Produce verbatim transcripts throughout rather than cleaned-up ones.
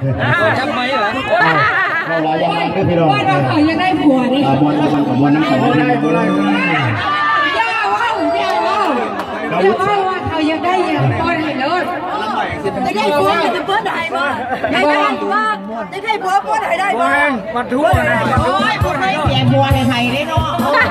จับไหมเหรอเราเรายังไม่พี่น้องว่าเราเขายังได้ผัวนี่มวนเรากับมวนน้ำเขาได้ได้ได้ย่าว่าย่าว่าย่าว่าว่าเขายังได้ยังป้อนให้เลยจะได้ผัวจะเปิ้ลได้บ่ได้ได้ว่าจะได้ผัวเปิ้ลได้ได้บ่มาทั่วนะโอ้ยคนไม่แก่ผัวให้ไทยได้เนาะ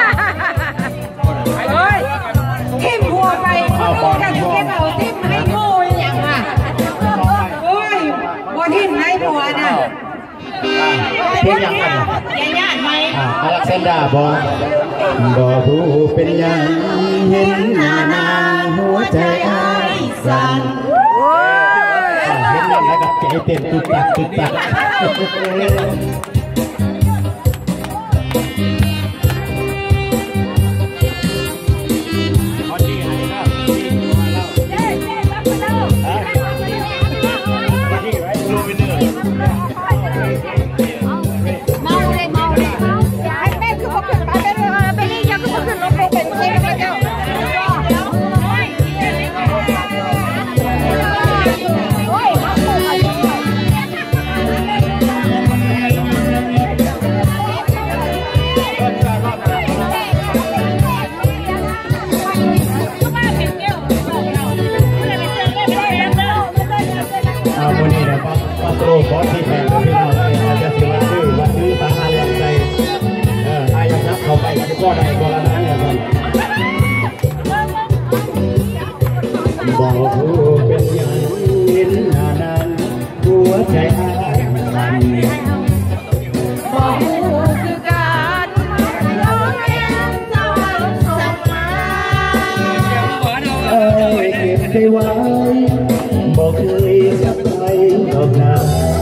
เฮ้ยทิมผัวไปคนกันจะเก็บเอาทิมให้โง่อย่างอ่ะโอ้ยบ่ทิมให้ผัวน่ะเพียงยังไงญาติไหมอเล็กซานดราบอบอผู้เป็นยังเห็นหน้านางหัวใจอ้ายสั่นเห็นยังแล้วก็ใจเต้นตึกตักตึกตักโอ้ขอที่แฟนพี่น้องอาจจะสิวันชื่อวันชื่อตาอายังใจเอออายังนับเข้าไปก็ได้ตัวละนั้นเนี่ยครับบอกผู้เป็นยังเห็นหน้านางหัวใจอ้ายสั่นบอกผู้คือการร้องเพลงเจ้าสักมาเอ้ยเก็บได้ไว้บอกเคยกับใครดอกนา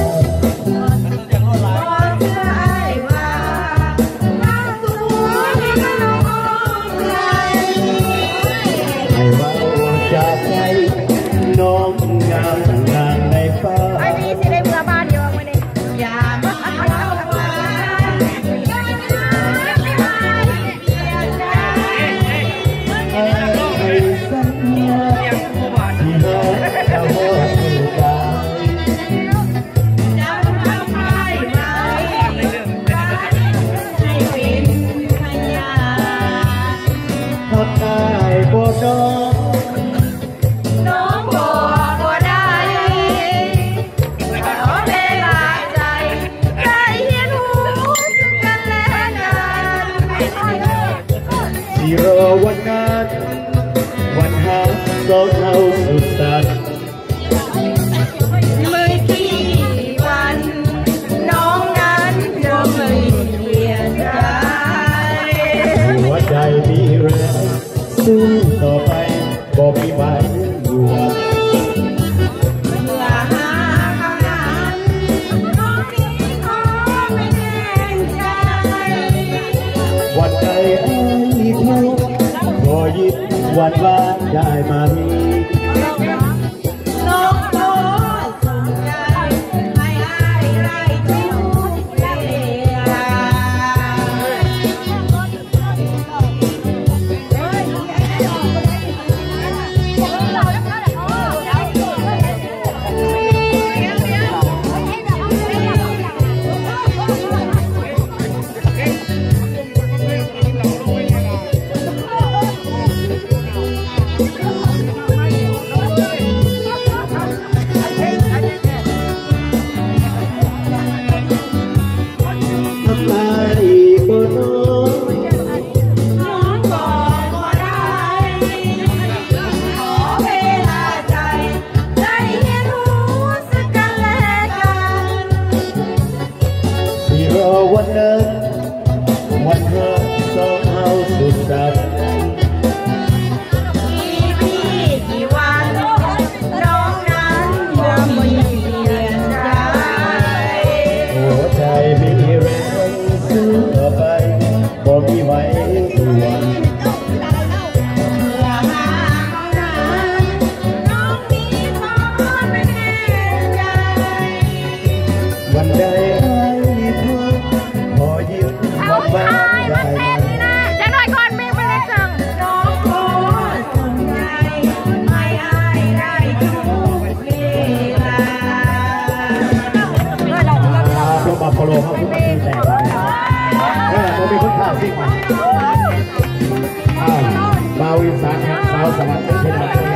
น้องงามงามในฟ้าไอ้นี่สิได้เมื่อบ้านเดียวมาเนี่ยอย่ามาเอาไว้ไอ้สัญญาที่เราจะมองดูกันจำทำไมไว้ให้เป็นพยานทักทายบ่น้องน้องบอกว่าได้ขอเวลาใจใจเห็นหูซึ่งกันและกันที่รอวันนั้นวันหาสองเราสุดสันไม่กี่วันน้องนั้นจะไม่เปลี่ยนใจหัวใจมีแรงสู้ต่อไปบ่มีวันอยู่เมื่อหาคำนั้นน้องนี้ขอไม่แน่ใจวันใดไอ้ทุกข์ขอยิบวันว่าได้มามีน้องขอส่งใจให้อ้ายได้ทุกเวลาไโปโลเขาพูดมาแต่ก่อนเออตัวมีคนข่าวซิ่งมาอ้าวบาวิสานครับสาวสวัสดิ์เป็นที่ไหน